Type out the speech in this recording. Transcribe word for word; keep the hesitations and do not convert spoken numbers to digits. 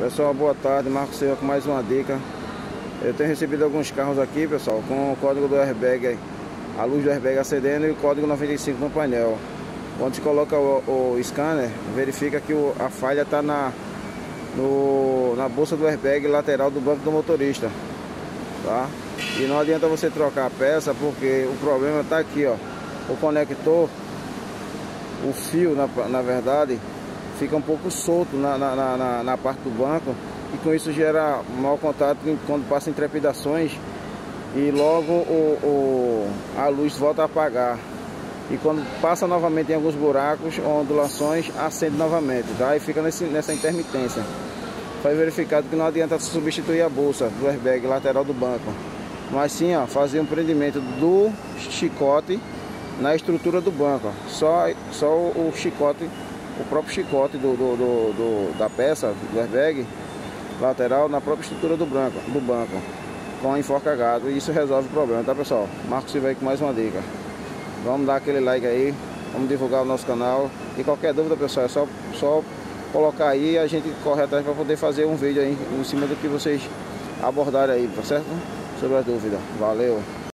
Pessoal, boa tarde, Marcos Silva com mais uma dica. Eu tenho recebido alguns carros aqui, pessoal, com o código do airbag, a luz do airbag acendendo e o código noventa e cinco no painel. Quando se coloca o, o scanner, verifica que o, a falha está na, no, na bolsa do airbag lateral do banco do motorista, tá? E não adianta você trocar a peça, porque o problema está aqui, ó. O conector, o fio, na, na verdade, fica um pouco solto na, na, na, na parte do banco, e com isso gera mau contato quando passa em trepidações, e logo o, o, a luz volta a apagar, e quando passa novamente em alguns buracos ou ondulações, acende novamente, tá? E fica nesse, nessa intermitência. Foi verificado que não adianta substituir a bolsa do airbag lateral do banco, mas sim, ó, fazer um prendimento do chicote na estrutura do banco, ó. Só, só o chicote, o próprio chicote do, do, do, do, da peça do airbag lateral na própria estrutura do banco, do banco com enforcagado, e isso resolve o problema, tá, pessoal? Marcos Silva aí com mais uma dica. Vamos dar aquele like aí, vamos divulgar o nosso canal, e qualquer dúvida, pessoal, é só, só colocar aí e a gente corre atrás para poder fazer um vídeo aí em cima do que vocês abordarem aí, tá certo? Sobre a dúvida. Valeu!